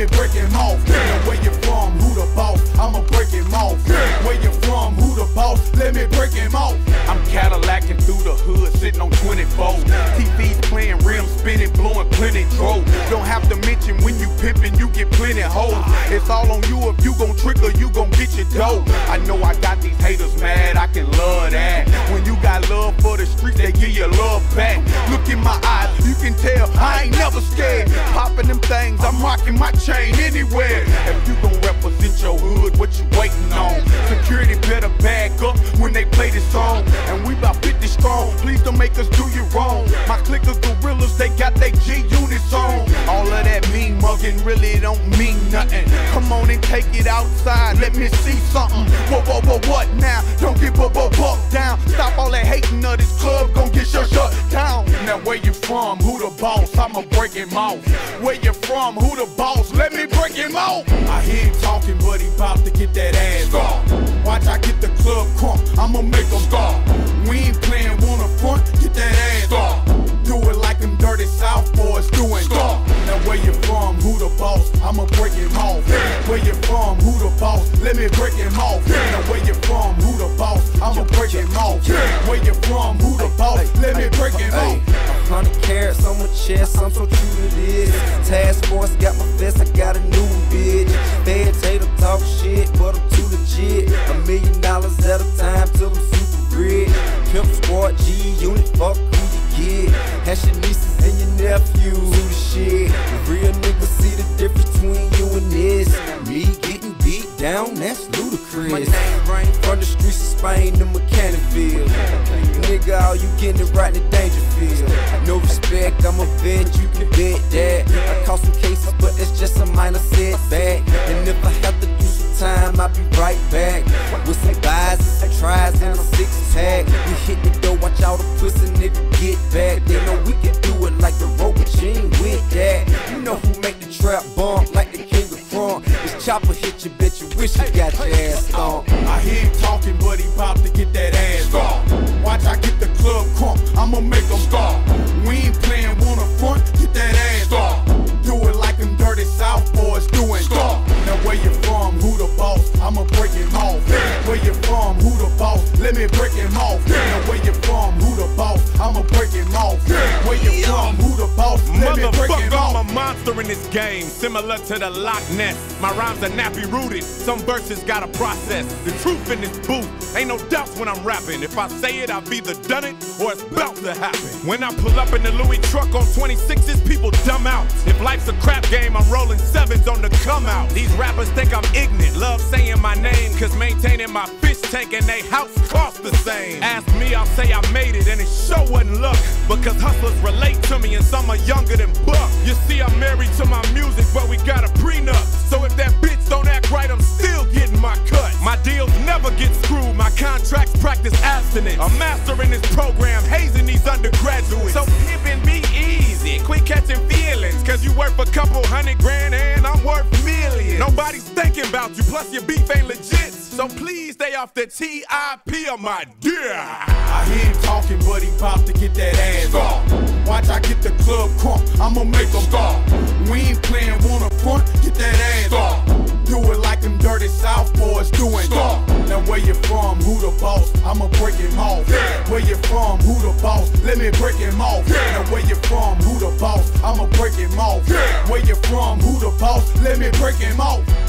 me break him off. Now where you from, who the boss? I'ma break him off. Where you from, who the boss? Let me break him off. I'm Cadillacing through the hood, sitting on 24. TV's playing, rims spinning, blowing plenty dough. Don't have to mention when you pimpin', you get plenty hoes. It's all on you if you gon' trick or you gon' get your dough. I know I got these haters mad, I can love that. When you got love for the streets, they give you love back. Look in my eyes, you can tell I ain't never scared. Popping them things, I'm rocking my chain anywhere. If you gon' represent your hood, what you waiting on? Security better back up when they play this song. And we about 50 strong, please don't make us do you wrong. My clique of gorillas, they got they G-units on. All of that mean mugging really don't mean nothing. Come on and take it outside, let me see something. What now? Don't get bucked down. Stop all that hating of this club, gon' get shut down. Now where you from? Who the boss? I'ma break him off. Where you from? Who the boss? Let me break him off. I hear him talking, but he bout to get that ass off. Watch I get the club crunk, I'ma make him stop. We ain't playing one up front, get that ass off. Do it like them dirty South boys doing. Now where you from? Who the boss? I'ma break him off. Where you from? Who the boss? Let me break him off. Now where you from? Who the boss? I'ma break him off. Where you from? Who the boss? Let me break him off. 100 carats on my chest, I'm so true to this. Task force got my vest, I got a new bitch. Fed tater talk shit, but I'm too legit. $1 million at a time till I'm super rich. Pimp squad, G-unit, fuck who you get. Hash your nieces and your nephews, who the shit. The real niggas see the difference between you and this. Me getting beat down, that's ludicrous. My name ring from the streets of Spain to Mechanicsville. Nigga, all you getting it right in Dangerfield. No respect, I'm a vet, you can bet that. I caught some cases, but it's just a minor setback. And if I have to do some time, I'll be right back. With some buys and some tries and a 6-pack. We hit the door, watch all the pussy nigga get back. They know we can do it like the robot machine with that. You know who make the trap bump like the king of front. This chopper hit you, bitch, you wish you got your ass stomped. I hear him talking, but he bout to get that ass off. Watch I get the club crunk, I'ma make him stop. We ain't playing one up front, get that ass off. Do it like them dirty South boys doing. Now where you from? Who the boss? I'ma break him off. Where you from? Who the boss? Let me break him off. Now where you from? Who the boss? I'ma break him off. Where you from? Who the boss? Let me break him off. I'm a monster in this game, similar to the Loch Ness. My rhymes are nappy rooted, some verses gotta process. The truth in this booth, ain't no doubts when I'm rapping. If I say it, I've either done it or it's about to happen. When I pull up in the Louis truck on 26s, people dumb out. If life's a crap game, I'm rolling 7s on the come out. These rappers think I'm ignorant, love saying my name, cause maintaining my fish tank and they house cost the same. Ask me, I'll say I made it and it sure wasn't luck, because hustlers relate to me and some are younger than Buck. You see, I'm married to my music, but we got a prenup. So if that bitch don't act right, I'm still getting my cut. My deals never get screwed, my contracts practice abstinence. I'm mastering this program, hazing these undergraduates. So pimpin' be easy, quit catching feelings, cause you worth a couple $100 grand and I'm worth millions. Nobody's thinking about you, plus your beef ain't legit. So please stay off the TIP of my dear. I hear him talking, but he bout to get that ass off. Watch I get the club crunk, I'ma make him stop. We ain't playing one up front, get that ass off. Do it like them dirty South boys doing. Now where you from? Who the boss? I'ma break him off. Where you from? Who the boss? Let me break him off. Now where you from? Who the boss? I'ma break him off. Where you from? Who the boss? Let me break him off.